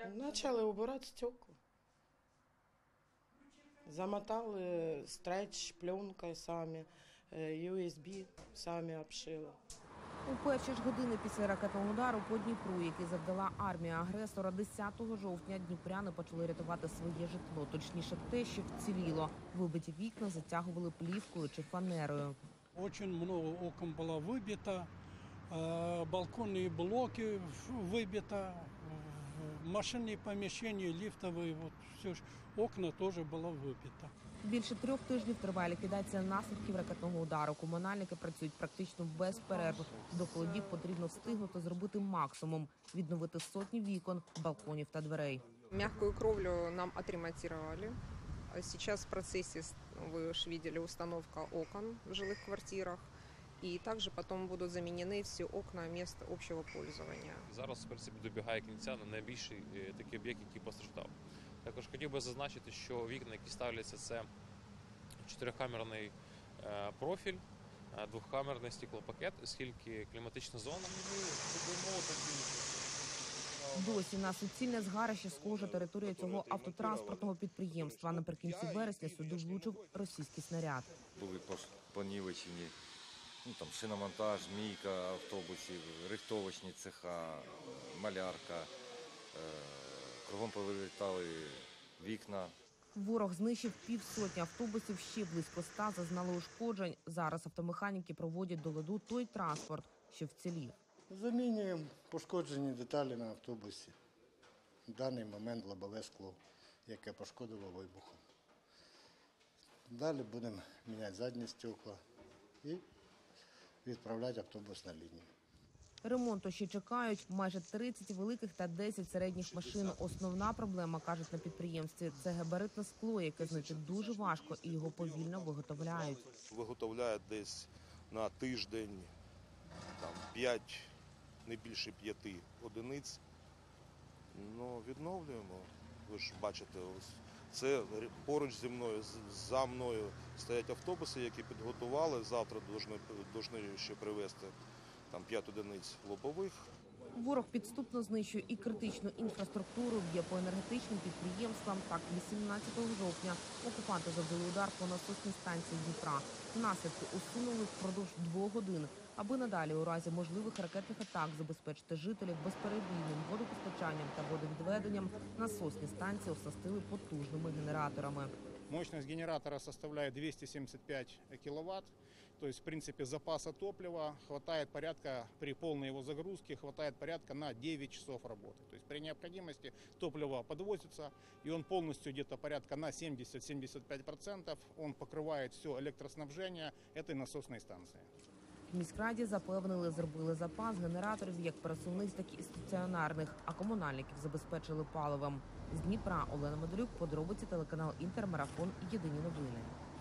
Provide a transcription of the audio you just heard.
Почали убирати стекла. Замотали стреч пленкою самі, USB самі обшили. У перші ж години після ракетного удару по Дніпру, який завдала армія агресора, 10 жовтня дніпряни почали рятувати своє житло. Точніше, те, що вціліло. Вибиті вікна затягували плівкою чи фанерою. Очень много окон было выбито, балконные блоки выбито, машинные помещения, лифтовые, вот все, окна тоже было выбито. Більше 3 тижнів триває ліквідація наслідків ракетного удару. Комунальники працюють практично без перерв. До холодів потрібно встигнути зробити максимум – відновити сотні вікон, балконів та дверей. Мягкую кровлю нам отремонтировали. Сейчас в процессе, вы же видели, установка окон в жилых квартирах. І також потім будуть замінені всі окна місць общого пользування. Зараз, в принципі, добігає кінця на найбільший такий об'єкт, який постраждав. Також хотів би зазначити, що вікна, які ставляться, це 4-камерний профіль, 2-камерний стеклопакет, оскільки кліматична зона. Досі на суцільне згарище схожа територія цього автотранспортного підприємства. Наприкінці вересня сюди влучив російський снаряд. Були понівечені шиномонтаж, мійка автобусів, рихтовочні цеха, малярка. Кругом повилітали вікна. Ворог знищив 50 автобусів, ще близько 100 зазнали ушкоджень. Зараз автомеханіки проводять до ладу той транспорт, що вцілів. Замінюємо пошкоджені деталі на автобусі. В даний момент лобове скло, яке пошкодило вибухом. Далі будемо міняти задні стекла і відправляти автобус на лінію. Ремонту ще чекають майже 30 великих та 10 середніх машин. Основна проблема, кажуть на підприємстві, це габаритне скло, яке знайти дуже важко і його повільно виготовляють. Виготовляють десь на тиждень 5, не більше 5 одиниць. Відновлюємо. Ви ж бачите, ось це поруч зі мною, за мною стоять автобуси, які підготували. Завтра повинні ще привезти 5 одиниць лобових. Ворог підступно знищує і критичну інфраструктуру, б'є по енергетичним підприємствам. Так, 18 жовтня окупанти завдали удар по насосній станції Дніпра. Наслідки усунули впродовж 2 годин, аби надалі у разі можливих ракетних атак забезпечити жителів безперебійним водопостачанням та водовідведенням. Насосні станції оснастили потужними генераторами. Мощность генератора составляет 275 киловатт, то есть, в принципе, запаса топлива хватает порядка, при полной его загрузке, хватает порядка на 9 часов работы. То есть, при необходимости топливо подвозится, и он полностью где-то порядка на 70-75%, он покрывает все электроснабжение этой насосной станции. В міськраді запевнили, зробили запас генераторів як пересувних, так і стаціонарних, а комунальників забезпечили паливом. З Дніпра Олена Медорюк, подробиці, телеканал Інтер, марафон, єдині новини.